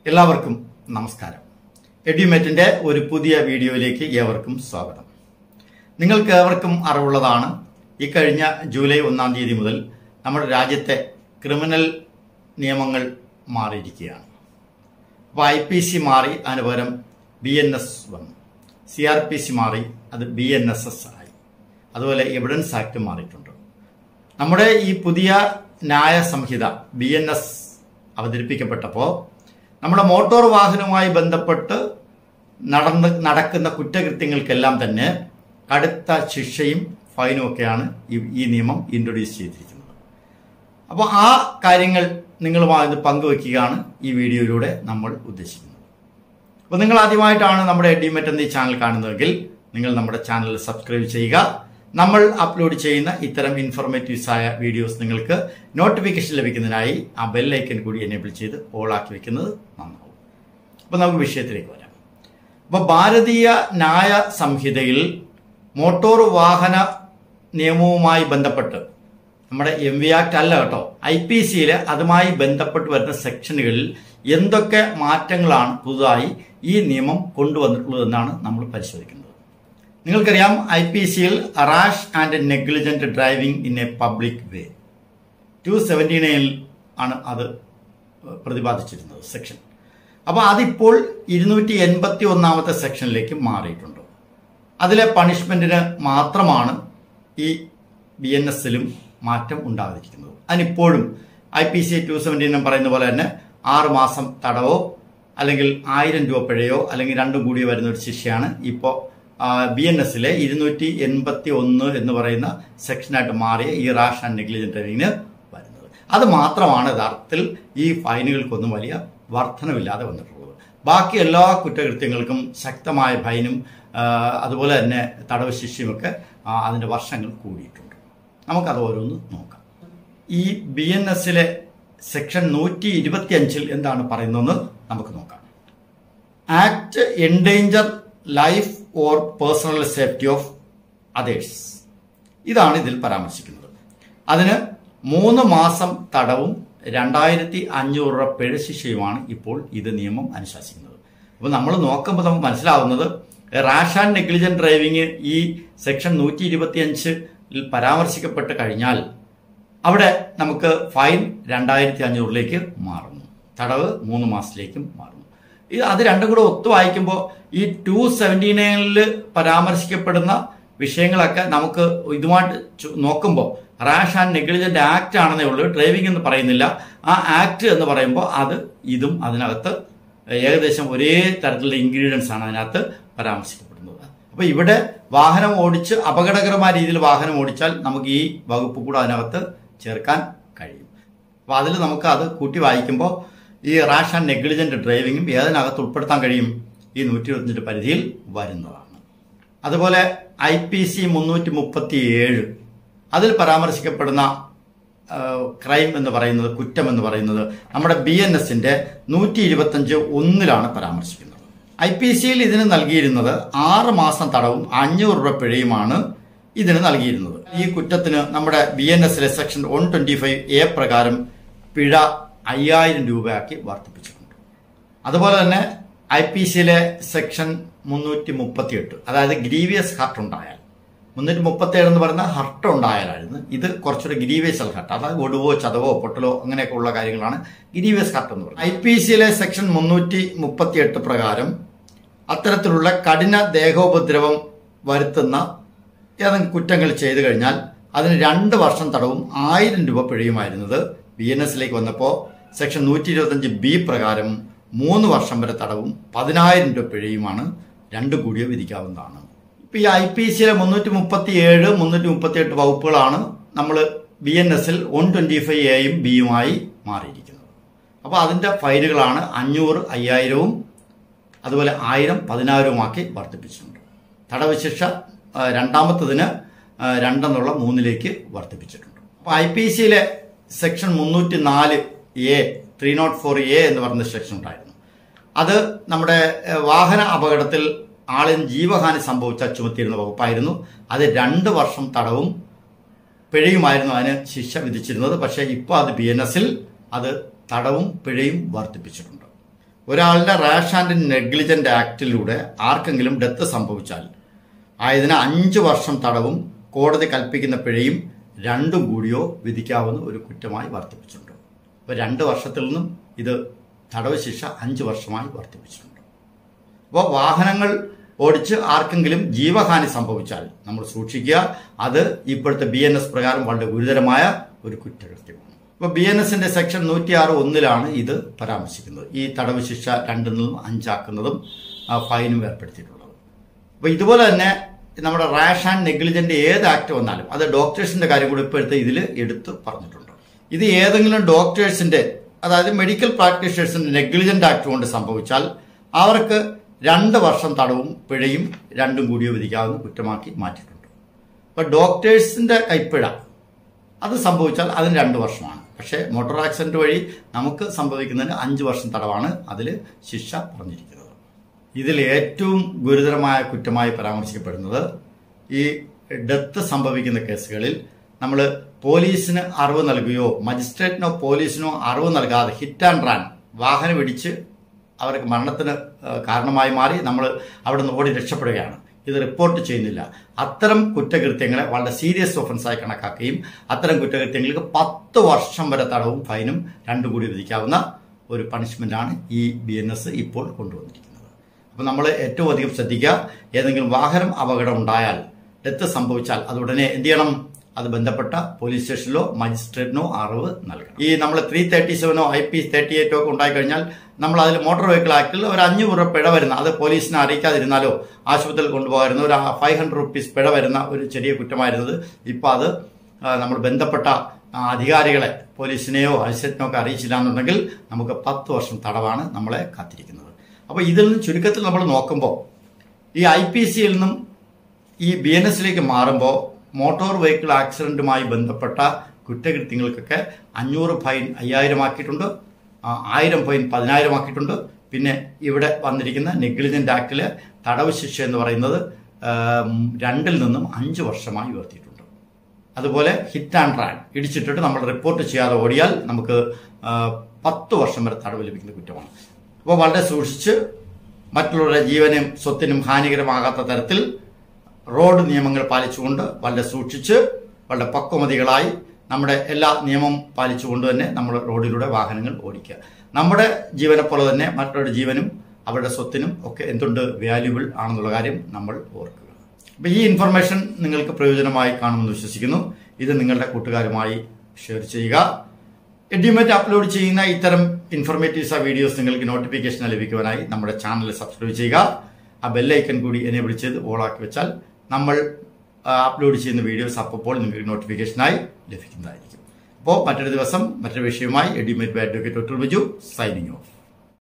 എല്ലാവർക്കും നമസ്കാരം. എഡ്യൂമേറ്റിന്റെ ഒരു പുതിയ വീഡിയോയിലേക്ക് ഏവർക്കും സ്വാഗതം. നിങ്ങൾക്ക് ഏവർക്കും അറിവുള്ളതാണ്, ഇക്കഴിഞ്ഞ ജൂലൈ 1 തീയതി മുതൽ നമ്മുടെ രാജ്യത്തെ ക്രിമിനൽ നിയമങ്ങൾ മാറിയിരിക്കുകയാണ്. അപ്പോൾ IPC മാറി, അതിന് പകരം BNS വന്നു. CRPC മാറി, അത് BNSS ആയി. അതുപോലെ എവിഡൻസ് ആക്ട് മാറിയിട്ടുണ്ട്. നമ്മുടെ ഈ പുതിയ ന്യായ സംഹിത BNS അവതരിപ്പിക്കപ്പെട്ടപ്പോൾ നമ്മുടെ മോട്ടോർ വാഹനവുമായി ബന്ധപ്പെട്ട് നടക്കുന്ന കുറ്റകൃത്യങ്ങൾക്കെല്ലാം തന്നെ കടുത്ത ശിക്ഷയും ഫൈനും ഒക്കെയാണ് ഈ നിയമം ഇൻട്രൊഡ്യൂസ് ചെയ്തിരിക്കുന്നത്. അപ്പോൾ ആ കാര്യങ്ങൾ നിങ്ങളുമായി പങ്കുവയ്ക്കുകയാണ് ഈ വീഡിയോയിലൂടെ നമ്മൾ ഉദ്ദേശിക്കുന്നത്. അപ്പോൾ നിങ്ങൾ ആദ്യമായിട്ടാണ് നമ്മുടെ എഡ്യൂമേറ്റ് എന്ന ഈ ചാനൽ കാണുന്നതെങ്കിൽ നിങ്ങൾ നമ്മുടെ ചാനൽ സബ്സ്ക്രൈബ് ചെയ്യുക. നമ്മൾ അപ്ലോഡ് ചെയ്യുന്ന ഇത്തരം ഇൻഫോർമേറ്റീവ്സ് ആയ വീഡിയോസ് നിങ്ങൾക്ക് നോട്ടിഫിക്കേഷൻ ലഭിക്കുന്നതിനായി ആ ബെല്ലൈക്കൻ കൂടി എനേബിൾ ചെയ്ത് ഓൾ ആക്കി വെക്കുന്നത് നന്നാവും. അപ്പോൾ നമുക്ക് വിഷയത്തിലേക്ക് വരാം. അപ്പോൾ ഭാരതീയ ന്യായ സംഹിതയിൽ മോട്ടോർ വാഹന നിയമവുമായി ബന്ധപ്പെട്ട് നമ്മുടെ MV ആക്ട് അല്ല കേട്ടോ, IPCയിൽ അതുമായി ബന്ധപ്പെട്ട് വരുന്ന സെക്ഷനുകളിൽ എന്തൊക്കെ മാറ്റങ്ങളാണ് പുതുതായി ഈ നിയമം കൊണ്ടുവന്നിട്ടുള്ളതെന്നാണ് നമ്മൾ പരിശോധിക്കുന്നത്. നിങ്ങൾക്കറിയാം, IPCയിൽ rash and negligent driving in a public way 279 ആണ് അത് പ്രതിപാദിച്ചിരുന്നത് സെക്ഷൻ. അപ്പോൾ അതിപ്പോൾ 281 സെക്ഷനിലേക്ക് മാറിയിട്ടുണ്ട്. അതിലെ പണിഷ്മെന്റിന് മാത്രമാണ് ഈ BNSലും മാറ്റം ഉണ്ടാകാതിരിക്കുന്നത്. അതിനിപ്പോഴും IPC 279 പറയുന്ന പോലെ തന്നെ 6 മാസം തടവോ അല്ലെങ്കിൽ 1000 രൂപ പിഴയോ അല്ലെങ്കിൽ രണ്ടും കൂടി വരുന്ന ഒരു ശിക്ഷയാണ് ഇപ്പോൾ BNSലെ 281 എന്ന് പറയുന്ന സെക്ഷനായിട്ട് മാറിയ ഈ റാഷ് ആൻഡ് നെഗ്ലിജന്റ് ഡ്രൈവിംഗിന് വരുന്നത്. അത് മാത്രമാണ് യഥാർത്ഥത്തിൽ ഈ ഫൈനുകൾക്കൊന്നും വലിയ വർധനവില്ലാതെ വന്നിട്ടുള്ളത്. ബാക്കി എല്ലാ കുറ്റകൃത്യങ്ങൾക്കും ശക്തമായ ഫൈനും അതുപോലെ തന്നെ തടവ് ശിക്ഷയുമൊക്കെ അതിന്റെ വർഷങ്ങൾ കൂടിയിട്ടുണ്ട്. നമുക്കത് ഓരോന്ന് നോക്കാം. ഈ BNSലെ സെക്ഷൻ 125 എന്താണ് പറയുന്നതെന്ന് നമുക്ക് നോക്കാം. Act endanger life or personal safety of others, ഇതാണ് ഇതിൽ പരാമർശിക്കുന്നത്. അതിന് 3 മാസം തടവും 2500 രൂപ പിഴ ശിക്ഷയുമാണ് ഇപ്പോൾ ഇത് നിയമം അനുശാസിക്കുന്നത്. അപ്പോൾ നമ്മൾ നോക്കുമ്പോൾ നമുക്ക് മനസ്സിലാവുന്നത്, റാഷ് ആൻഡ് നെഗ്ലിജന്റ് ഡ്രൈവിംഗ് ഈ സെക്ഷൻ 125 പരാമർശിക്കപ്പെട്ട് കഴിഞ്ഞാൽ അവിടെ നമുക്ക് ഫൈൻ 2500 മാറുന്നു, തടവ് 3 മാസത്തിലേക്കും മാറുന്നു. അത് രണ്ടും കൂടെ ഒത്തു വായിക്കുമ്പോൾ ഈ 279 പരാമർശിക്കപ്പെടുന്ന വിഷയങ്ങളൊക്കെ നമുക്ക് ഇതുമായിട്ട് നോക്കുമ്പോൾ റാഷ് ആൻഡ് നെഗ്ലിജന്റ് ആക്ട് ആണെന്നേ ഉള്ളൂ, ഡ്രൈവിംഗ് എന്ന് പറയുന്നില്ല. ആ ആക്ട് എന്ന് പറയുമ്പോൾ ഇതും അതിനകത്ത് ഏകദേശം ഒരേ തരത്തിലുള്ള ഇൻഗ്രീഡിയൻസ് ആണ് അതിനകത്ത് പരാമർശിക്കപ്പെടുന്നത്. അപ്പൊ ഇവിടെ വാഹനം ഓടിച്ച് അപകടകരമായ രീതിയിൽ വാഹനം ഓടിച്ചാൽ നമുക്ക് ഈ വകുപ്പ് കൂടെ അതിനകത്ത് ചേർക്കാൻ കഴിയും. അപ്പൊ അതിൽ നമുക്ക് അത് കൂട്ടി വായിക്കുമ്പോൾ ഈ റാഷ് ആൻഡ് നെഗ്ലിജന്റ് ഡ്രൈവിംഗും ഏതിനകത്ത് ഉൾപ്പെടുത്താൻ കഴിയും, ഈ 125 പരിധിയിൽ വരുന്നതാണ്. അതുപോലെ IPC 337 അതിൽ പരാമർശിക്കപ്പെടുന്ന ക്രൈം എന്ന് പറയുന്നത്, കുറ്റം എന്ന് പറയുന്നത് നമ്മുടെ BNSന്റെ 125(1) പരാമർശിക്കുന്നത്. IPCയിൽ ഇതിന് നൽകിയിരുന്നത് 6 മാസം തടവും 500 രൂപ പിഴയുമാണ് ഇതിന് നൽകിയിരുന്നത്. ഈ കുറ്റത്തിന് നമ്മുടെ BNSലെ സെക്ഷൻ 125A പ്രകാരം പിഴ 5000 രൂപയാക്കി വർദ്ധിപ്പിച്ചിട്ടുണ്ട്. അതുപോലെ തന്നെ IPCയിലെ സെക്ഷൻ 338, അതായത് ഗ്രീവിയസ് ഹർട്ട് ഉണ്ടായാൽ, 337 എന്ന് പറയുന്ന ഹർട്ട് ഉണ്ടായാലായിരുന്നു. ഇത് കുറച്ചുകൂടി ഗ്രീവിയസ് ഹർട്ട്, അതായത് ഒടുവോ ചതവോ പൊട്ടലോ അങ്ങനെയൊക്കെ ഉള്ള കാര്യങ്ങളാണ് ഗ്രീവിയസ് ഹർട്ട് എന്ന് പറയുന്നത്. IPCയിലെ സെക്ഷൻ 338 പ്രകാരം അത്തരത്തിലുള്ള കഠിന ദേഹോപദ്രവം വരുത്തുന്ന ഏതെങ്കിലും കുറ്റങ്ങൾ ചെയ്തു കഴിഞ്ഞാൽ അതിന് 2 വർഷം തടവും 1000 രൂപ പിഴയുമായിരുന്നത് BNSലേക്ക് വന്നപ്പോൾ സെക്ഷൻ 125B പ്രകാരം 3 വർഷം വരെ തടവും 10000 രൂപ പിഴയുമാണ്, രണ്ടു കൂടിയോ വിധിക്കാവുന്നതാണ്. ഇപ്പൊ ഈ IPCയിലെ 337, 338 വകുപ്പുകളാണ് നമ്മൾ BNSൽ 125Aയും Bയുമായി മാറിയിരിക്കുന്നത്. അപ്പൊ അതിന്റെ ഫൈനുകളാണ് 500, 5000 അതുപോലെ 1000, 10000 വർദ്ധിപ്പിച്ചിട്ടുണ്ട്. തടവ് ശിക്ഷ രണ്ടാമത്തതിന് 2 എന്നുള്ള 3 വർദ്ധിപ്പിച്ചിട്ടുണ്ട്. അപ്പൊ IPCയിലെ സെക്ഷൻ 304A 304A എന്ന് പറയുന്ന സെക്ഷൻ ഉണ്ടായിരുന്നു. അത് നമ്മുടെ വാഹന അപകടത്തിൽ ആളിന് ജീവഹാനി സംഭവിച്ചാൽ ചുമത്തിയിരുന്ന വകുപ്പായിരുന്നു. അത് 2 വർഷം തടവും പിഴയുമായിരുന്നു അതിന് ശിക്ഷ വിധിച്ചിരുന്നത്. പക്ഷേ ഇപ്പോൾ അത് BNSൽ അത് തടവും പിഴയും വർദ്ധിപ്പിച്ചിട്ടുണ്ട്. ഒരാളുടെ റാഷ് ആൻഡ് നെഗ്ലിജന്റ് ആക്ടിലൂടെ ആർക്കെങ്കിലും ഡെത്ത് സംഭവിച്ചാൽ ആയതിന് 5 വർഷം തടവും കോടതി കൽപ്പിക്കുന്ന പിഴയും രണ്ടും കൂടിയോ വിധിക്കാവുന്ന ഒരു കുറ്റമായി വർദ്ധിപ്പിച്ചിട്ടുണ്ട്. അപ്പോൾ 2 വർഷത്തിൽ നിന്നും ഇത് തടവ് ശിക്ഷ 5 വർഷമായി വർദ്ധിപ്പിച്ചിട്ടുണ്ട്. അപ്പോൾ വാഹനങ്ങൾ ഓടിച്ച് ആർക്കെങ്കിലും ജീവഹാനി സംഭവിച്ചാൽ നമ്മൾ സൂക്ഷിക്കുക. അത് ഇപ്പോഴത്തെ BNS പ്രകാരം വളരെ ഗുരുതരമായ ഒരു കുറ്റകൃത്യമാണ്. ഇപ്പോൾ BNSന്റെ സെക്ഷൻ 106(1) ഇത് പരാമർശിക്കുന്നത്. ഈ തടവ് ശിക്ഷ 2 നിന്നും 5 ആക്കുന്നതും ഫൈനും ഏർപ്പെടുത്തിയിട്ടുള്ളത്. അപ്പോൾ ഇതുപോലെ തന്നെ നമ്മുടെ റാഷ് ആൻഡ് നെഗ്ലിജന്റ് ഏത് ആക്ട് വന്നാലും അത് ഡോക്ടേഴ്സിന്റെ കാര്യം കൂടി ഇപ്പോഴത്തെ ഇതിൽ എടുത്ത് പറഞ്ഞിട്ടുണ്ട്. ഇത് ഏതെങ്കിലും ഡോക്ടേഴ്സിന്റെ, അതായത് മെഡിക്കൽ പ്രാക്ടീഷണേഴ്സിന്റെ നെഗ്ലിജന്റ് ആക്ട് കൊണ്ട് സംഭവിച്ചാൽ അവർക്ക് 2 വർഷം തടവും പിഴയും രണ്ടും കൂടിയോ വിധിക്കാവുന്ന കുറ്റമാക്കി മാറ്റിയിട്ടുണ്ട്. അപ്പോൾ ഡോക്ടേഴ്സിന്റെ കൈപ്പിഴ അത് സംഭവിച്ചാൽ അതിന് 2 വർഷമാണ്. പക്ഷേ മോട്ടോർ ആക്സിഡന്റ് വഴി നമുക്ക് സംഭവിക്കുന്നതിന് 5 വർഷം തടവാണ് അതിൽ ശിക്ഷ പറഞ്ഞിരിക്കുന്നത്. ഇതിൽ ഏറ്റവും ഗുരുതരമായ കുറ്റമായി പരാമർശിക്കപ്പെടുന്നത് ഈ ഡെത്ത് സംഭവിക്കുന്ന കേസുകളിൽ നമ്മൾ പോലീസിന് അറിവ് നൽകുകയോ മജിസ്ട്രേറ്റിനോ പോലീസിനോ അറിവ് നൽകാതെ ഹിറ്റ് ആൻഡ് റൺ വാഹനം ഇടിച്ച് അവർക്ക് മരണത്തിന് കാരണമായി മാറി നമ്മൾ അവിടെ നിന്ന് ഓടി രക്ഷപ്പെടുകയാണ്, ഇത് റിപ്പോർട്ട് ചെയ്യുന്നില്ല. അത്തരം കുറ്റകൃത്യങ്ങളെ വളരെ സീരിയസ് ഒഫൻസായി കണക്കാക്കുകയും അത്തരം കുറ്റകൃത്യങ്ങൾക്ക് 10 വർഷം വരെ തടവും ഫൈനും രണ്ടും കൂടി വിധിക്കാവുന്ന ഒരു പണിഷ്മെന്റാണ് ഈ BNS ഇപ്പോൾ കൊണ്ടുവന്നിരിക്കുന്നത്. അപ്പോൾ നമ്മൾ ഏറ്റവും അധികം ശ്രദ്ധിക്കുക, ഏതെങ്കിലും വാഹനം അപകടം ഉണ്ടായാൽ, ഡെത്ത് സംഭവിച്ചാൽ അത് ഉടനെ എന്ത് ചെയ്യണം? അത് ബന്ധപ്പെട്ട പോലീസ് സ്റ്റേഷനിലോ മജിസ്ട്രേറ്റിനോ അറിവ് നൽകണം. ഈ നമ്മൾ 337 IP 38 ഒക്കെ ഉണ്ടായിക്കഴിഞ്ഞാൽ നമ്മൾ അതിൽ മോട്ടോർ വെഹിക്കിൾ ആക്ടിൽ ഒരു 500 രൂപ പിഴ വരുന്ന, അത് പോലീസിനെ അറിയിക്കാതിരുന്നാലോ ആശുപത്രിയിൽ കൊണ്ടുപോകാറുന്ന ഒരു 500 rupees പിഴ വരുന്ന ഒരു ചെറിയ കുറ്റമായിരുന്നത് ഇപ്പം അത് നമ്മൾ ബന്ധപ്പെട്ട അധികാരികളെ പോലീസിനെയോ മജിസ്ട്രേറ്റിനോ ഒക്കെ അറിയിച്ചില്ല എന്നുണ്ടെങ്കിൽ നമുക്ക് 10 വർഷം തടവാണ് നമ്മളെ കാത്തിരിക്കുന്നത്. അപ്പോൾ ഇതിൽ നിന്ന് ചുരുക്കത്തിൽ നമ്മൾ നോക്കുമ്പോൾ ഈ IPCയിൽ നിന്നും ഈ BNSലേക്ക് മാറുമ്പോൾ മോട്ടോർ വെഹിക്കിൾ ആക്സിഡന്റുമായി ബന്ധപ്പെട്ട കുറ്റകൃത്യങ്ങൾക്കൊക്കെ 500 ഫൈൻ 5000 ആക്കിയിട്ടുണ്ട്, 1000 ഫൈൻ 10000 ആക്കിയിട്ടുണ്ട്. പിന്നെ ഇവിടെ വന്നിരിക്കുന്ന നെഗ്ലിജന്റ് ആക്ടിലെ തടവ് ശിക്ഷ എന്ന് പറയുന്നത് 2 നിന്നും 5 വർഷമായി ഉയർത്തിയിട്ടുണ്ട്. അതുപോലെ ഹിറ്റ് ആൻഡ് റൺ ഇടിച്ചിട്ടിട്ട് നമ്മൾ റിപ്പോർട്ട് ചെയ്യാതെ ഓടിയാൽ നമുക്ക് 10 വർഷം വരെ തടവ് ലഭിക്കുന്ന കുറ്റമാണ്. അപ്പോൾ വളരെ സൂക്ഷിച്ച് മറ്റുള്ളവരുടെ ജീവനും സ്വത്തിനും ഹാനികരമാകാത്ത തരത്തിൽ റോഡ് നിയമങ്ങൾ പാലിച്ചുകൊണ്ട് വളരെ സൂക്ഷിച്ച് വളരെ പക്വമതികളായി നമ്മുടെ എല്ലാ നിയമം പാലിച്ചുകൊണ്ട് തന്നെ നമ്മൾ റോഡിലൂടെ വാഹനങ്ങൾ ഓടിക്കുക. നമ്മുടെ ജീവനെ പോലെ തന്നെ മറ്റുള്ളവരുടെ ജീവനും അവരുടെ സ്വത്തിനും ഒക്കെ എന്തുണ്ട് വാല്യുബിൾ ആണെന്നുള്ള കാര്യം നമ്മൾ ഓർക്കുക. അപ്പോൾ ഈ ഇൻഫർമേഷൻ നിങ്ങൾക്ക് പ്രയോജനമായി കാണുമെന്ന് വിശ്വസിക്കുന്നു. ഇത് നിങ്ങളുടെ കൂട്ടുകാരുമായി ഷെയർ ചെയ്യുക. എഡ്യൂമേറ്റ് അപ്ലോഡ് ചെയ്യുന്ന ഇത്തരം ഇൻഫർമേറ്റീവ്സ് വീഡിയോസ് നിങ്ങൾക്ക് നോട്ടിഫിക്കേഷൻ ലഭിക്കുവാനായി നമ്മുടെ ചാനൽ സബ്സ്ക്രൈബ് ചെയ്യുക. ആ ബെല്ലൈക്കൺ കൂടി എനേബിൾ ചെയ്ത് ഓളാക്കി വെച്ചാൽ നമ്മൾ അപ്ലോഡ് ചെയ്യുന്ന വീഡിയോസ് അപ്പോൾ നിങ്ങൾക്ക് നോട്ടിഫിക്കേഷനായി ലഭിക്കുന്നതായിരിക്കും. അപ്പോൾ മറ്റൊരു ദിവസം മറ്റൊരു വിഷയവുമായി Edumate by advocate doctor Biju signing of.